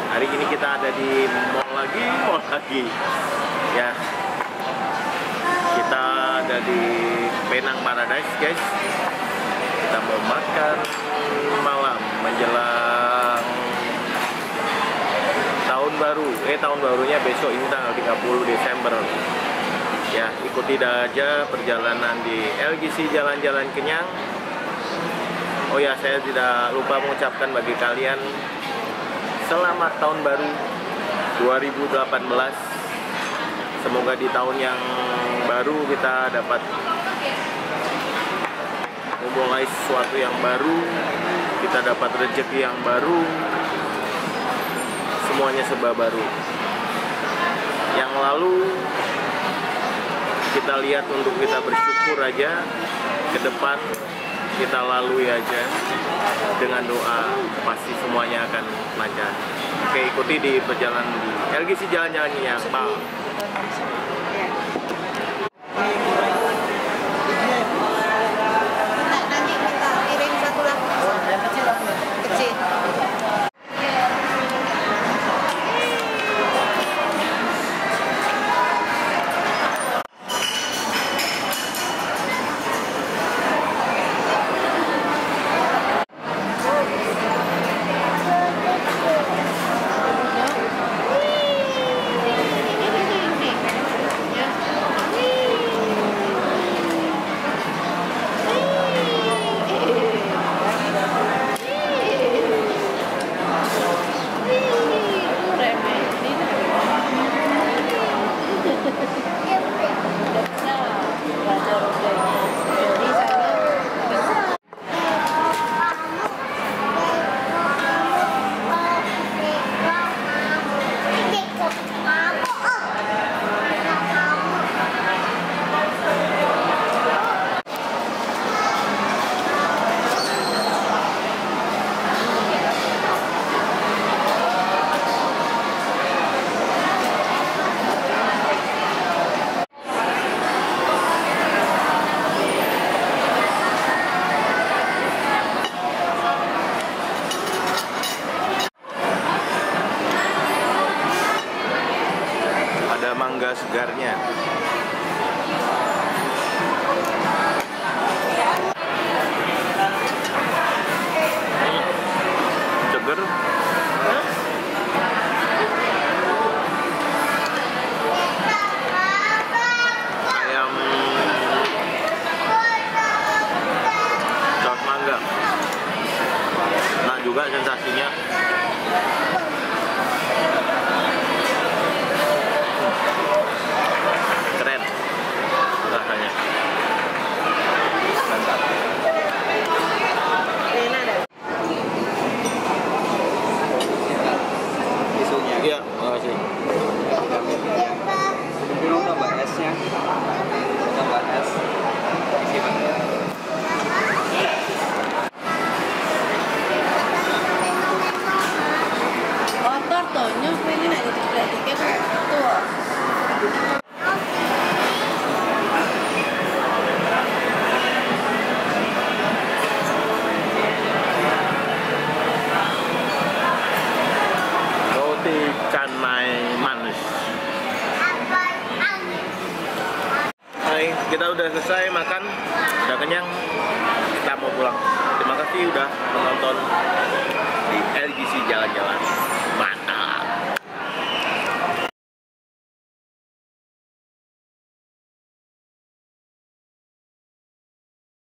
Hari ini kita ada di mall lagi. Ya, kita ada di Penang Paradise, guys. Kita mau makan malam menjelang tahun baru. Tahun barunya besok, ini tanggal 30 Desember. Ya, ikuti aja perjalanan di LGC Jalan-Jalan Kenyang. Oh ya, saya tidak lupa mengucapkan bagi kalian selamat tahun baru 2018. Semoga di tahun yang baru kita dapat memulai sesuatu yang baru, kita dapat rezeki yang baru, semuanya serba baru. Yang lalu kita lihat untuk kita bersyukur aja, ke depan kita lalui aja dengan doa, pasti semuanya akan lancar. Oke, ikuti di perjalanan di LGC Jalan-Jalan Kenyang. Nanti kita kirim satu lagi kecil. Mangga segarnya. Seger. Ayam saus mangga. Nah, juga sensasinya keren rasanya, mantap. Isunya. Iya, makasih. Belum tambah esnya. Tambah es. Isi banget. Kotor tuh, nyup ini nak dikit-dikit tuh. Roti canai manis. Hai, kita udah selesai makan, udah kenyang, kita mau pulang. Terima kasih udah menonton di LGC Jalan-Jalan.